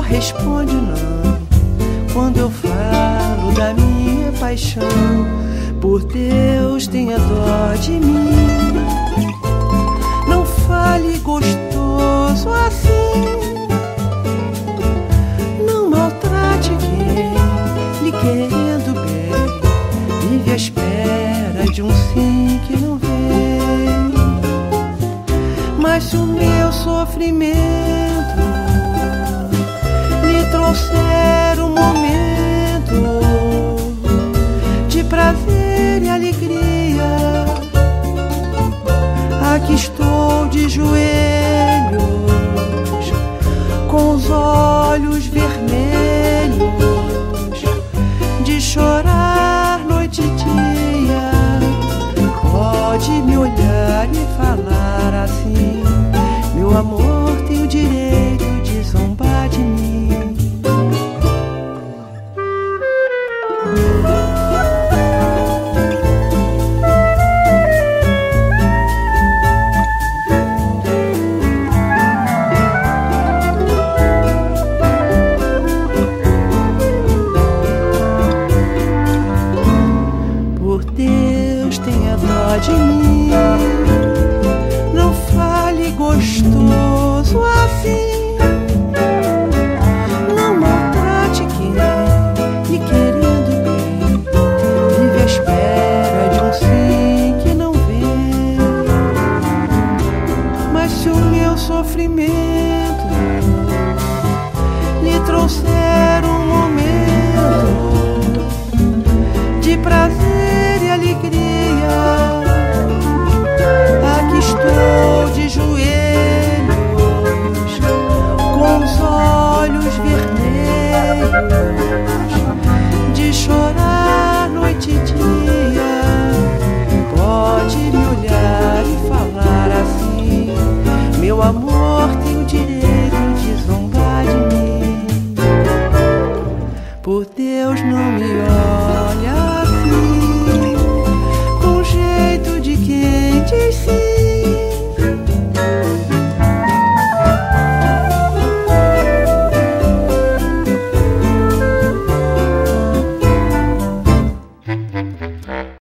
responde não quando eu falo da minha paixão. Por Deus, tenha dó de mim. Não fale gostoso assim. Não maltrate quem lhe querendo bem vive à espera de um sim que não vem. Mas se o meu sofrimento lhe trouxer um momento de prazer e alegria, aqui estou de joelhos, com os olhos vermelhos, de chorar noite e dia. Pode me olhar e falar assim: meu amor tem o direito de zombar de mim. Por Deus, tenha dó de mim. Não fale gostoso assim. Não maltrate quem lhe querendo bem vive à espera de um sim que não vem. Mas se o meu sofrimento lhe trouxer um momento de prazer e alegria, aqui estou de joelhos, com os olhos vermelhos,